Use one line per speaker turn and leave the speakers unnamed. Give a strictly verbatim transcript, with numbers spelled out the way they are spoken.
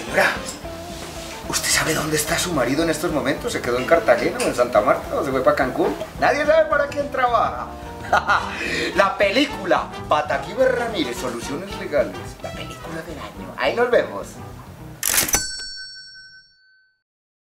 Señora, ¿usted sabe dónde está su marido en estos momentos? ¿Se quedó en Cartagena o en Santa Marta o se fue para Cancún? Nadie sabe para quién trabaja. La película Pataquí Ramírez, Soluciones Legales. La película del año. Ahí nos vemos.